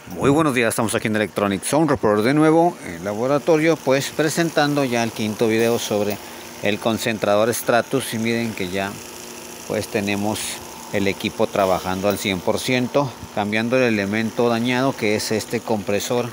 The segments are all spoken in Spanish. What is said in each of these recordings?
Muy buenos días, estamos aquí en Electronic Sound Report de nuevo en el laboratorio, pues presentando ya el quinto video sobre el concentrador Stratus. Y miren que ya pues tenemos el equipo trabajando al 100%, cambiando el elemento dañado que es este compresor,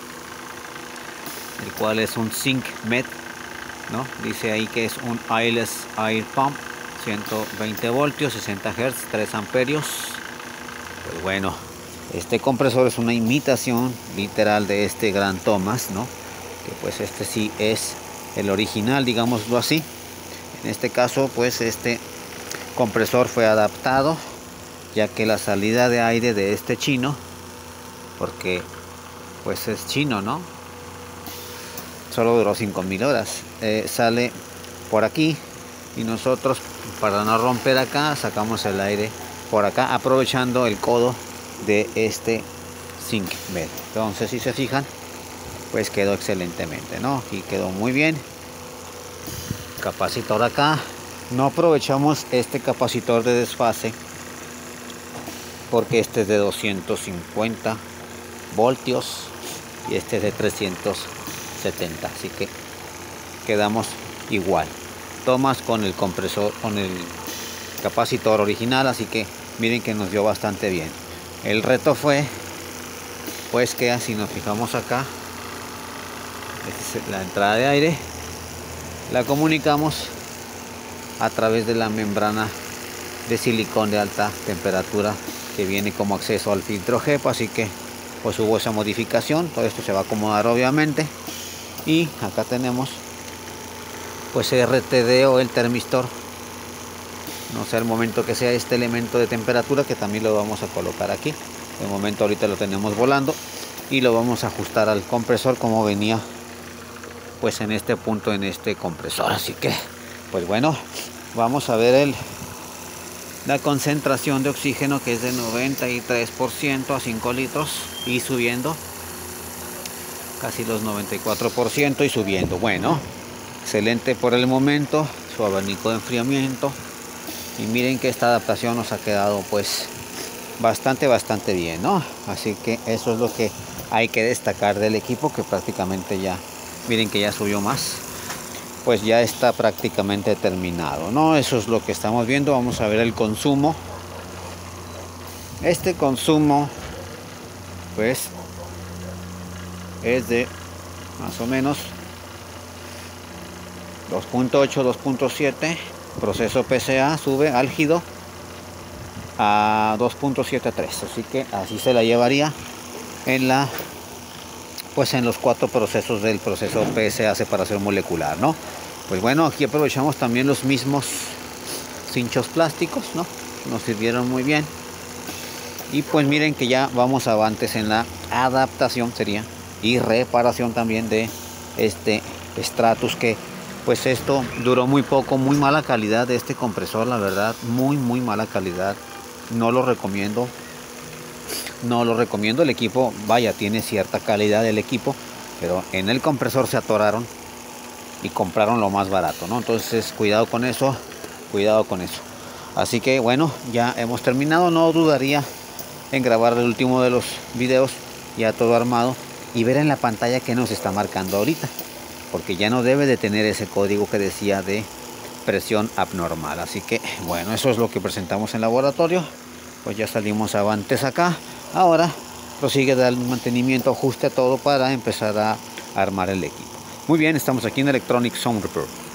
el cual es un SyncMed, ¿no? Dice ahí que es un Airless Air Pump, 120 voltios, 60 Hz, 3 amperios. Pues bueno, este compresor es una imitación literal de este Gran Thomas, ¿no? Que pues este sí es el original, digámoslo así. En este caso pues este compresor fue adaptado, ya que la salida de aire de este chino, porque pues es chino, ¿no? Solo duró 5000 horas. Sale por aquí y nosotros, para no romper acá, sacamos el aire por acá, aprovechando el codo de este SyncMed. Entonces, si se fijan, pues quedó excelentemente, ¿no? Y quedó muy bien. Capacitor acá. No aprovechamos este capacitor de desfase porque este es de 250 voltios y este es de 370, así que quedamos igual. Tomas con el compresor, con el capacitor original, así que miren que nos dio bastante bien. El reto fue pues que si nos fijamos acá, esta es la entrada de aire, la comunicamos a través de la membrana de silicón de alta temperatura que viene como acceso al filtro HEPA, así que pues hubo esa modificación. Todo esto se va a acomodar obviamente, y acá tenemos pues RTD o el termistor, no sé el momento que sea este elemento de temperatura, que también lo vamos a colocar aquí. De momento ahorita lo tenemos volando y lo vamos a ajustar al compresor como venía pues en este punto, en este compresor. Así que pues bueno, vamos a ver la concentración de oxígeno, que es de 93% a 5 litros y subiendo casi los 94% y subiendo. Bueno, excelente por el momento su abanico de enfriamiento, y miren que esta adaptación nos ha quedado pues bastante bien, ¿no? Así que eso es lo que hay que destacar del equipo, que prácticamente ya, miren que ya subió más, pues ya está prácticamente terminado, ¿no? Eso es lo que estamos viendo. Vamos a ver el consumo. Este consumo pues es de más o menos 2.8, 2.7. Proceso PCA sube álgido a 2.73, así que así se la llevaría en los 4 procesos del proceso PSA, separación molecular, ¿no? Pues bueno, aquí aprovechamos también los mismos cinchos plásticos, ¿no? Nos sirvieron muy bien. Y pues miren que ya vamos avantes en la adaptación, sería, y reparación también de este Stratus, que pues esto duró muy poco. Muy mala calidad de este compresor, la verdad, muy mala calidad. No lo recomiendo. El equipo, vaya, tiene cierta calidad el equipo, pero en el compresor se atoraron y compraron lo más barato, ¿no? Entonces cuidado con eso. Así que bueno, ya hemos terminado. No dudaría en grabar el último de los videos ya todo armado y ver en la pantalla que nos está marcando ahorita, porque ya no debe de tener ese código que decía de presión abnormal. Así que bueno, eso es lo que presentamos en laboratorio. Pues ya salimos avantes acá. Ahora prosigue dar mantenimiento, ajuste a todo para empezar a armar el equipo. Muy bien, estamos aquí en Electronic Sound Report.